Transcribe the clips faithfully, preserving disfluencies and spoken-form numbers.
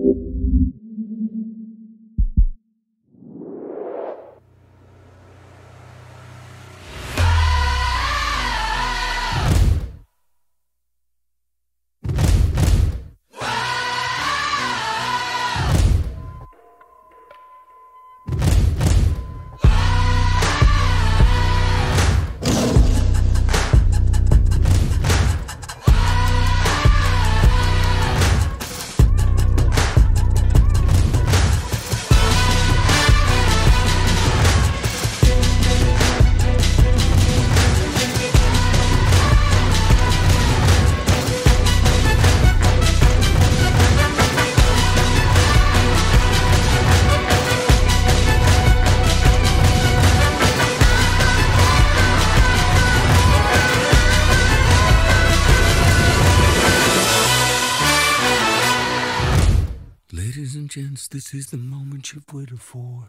Gents, this is the moment you've waited for.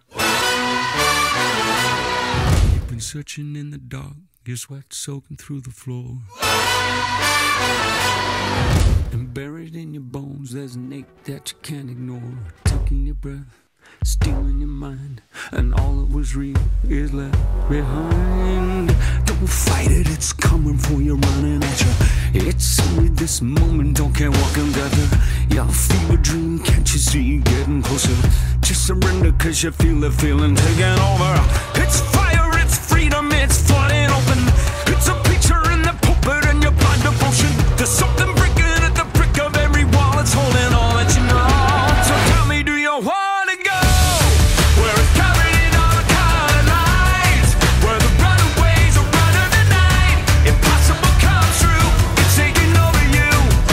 You've been searching in the dark, your sweat soaking through the floor. And buried in your bones, there's an ache that you can't ignore. Taking your breath, stealing your mind, and all that was real is left behind. Don't fight it, it's coming for you, running at you. It's only this moment, don't care what can gather. Your fever dream, can't you see getting closer? Just surrender cause you feel the feeling taking over. It's fire, it's freedom, it's flooding open. It's a picture in the pulpit and your blind devotion. There's something breaking at the brick of every wall, it's holding all that you know. So tell me, do you want to go where it's covered in all the colored lights, where the runaways are running the night? Impossible comes true, it's taking over you.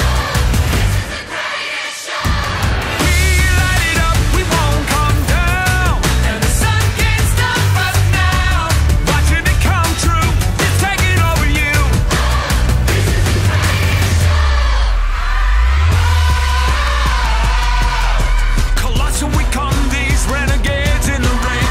We light it up, we won't come down, and the sun can't stop us now. Watching it come true, it's taking over you. Colossal we come, these renegades in the ring,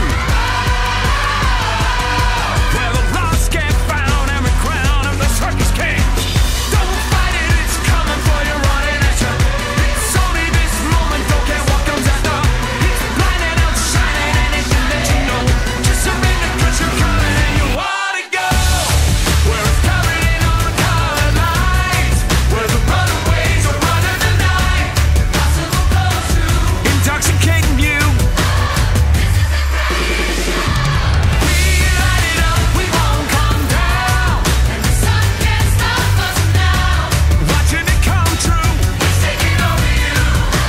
where the lost get found and we crown of the circus king. Don't fight it, it's coming for you, running at you. It's only this moment, don't care what comes after. It's blinding out, shining, and it can let you know. Just surrender cause you're coming and you wanna go where it's covered in all the colored lights, where the runaways are running the night. Impossible comes true, intoxicating you. We light it up, we won't come down, and the sun can't stop us now. Watching it come true, it's taking over you.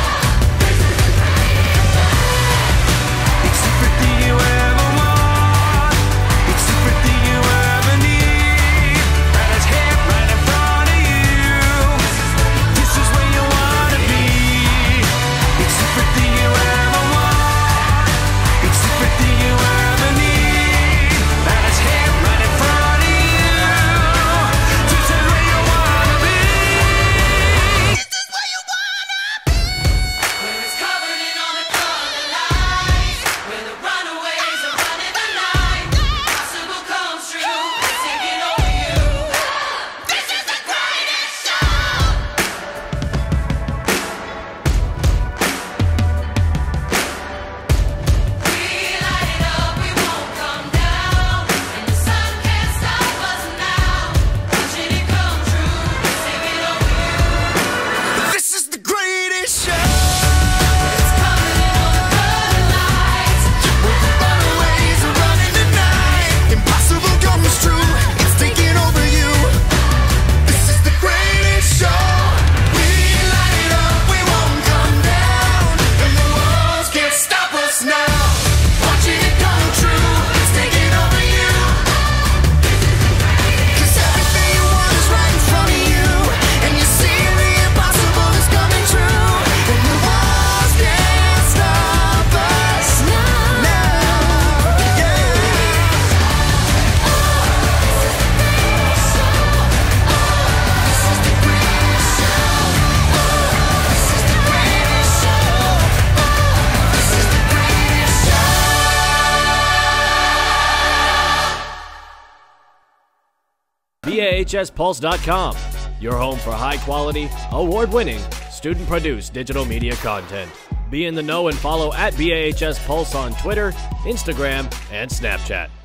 It's the fifty you ever want, it's the fifty you ever need, and it's here right in front of you. This is where you wanna be. It's the fifty you ever want, it's the fifty you ever need, and it's here right in front of you. This is where you wanna be. This is where you wanna be. Where it's covered in all the colored lights, where the runaways are running the night. Impossible comes true, it's taking over you. This is the greatest show. We light it up, we won't come down, and the sun can't stop us now. Watching it come true, it's taking over you. This is the greatest show. It's coming in all the colored lights, where the runaways are running the night. Impossible comes true, it's taking over you. This is the greatest show. We light it up, we won't come down, and the walls can't stop us now. Watching it come true, it's taking over you. Cause everything you want is right in front of you, and you see the impossible is coming true, and the walls can't stop us now. Yeah. B A H S Pulse dot com, your home for high quality, award winning, student produced digital media content. Be in the know and follow at B A H S Pulse on Twitter, Instagram, and Snapchat.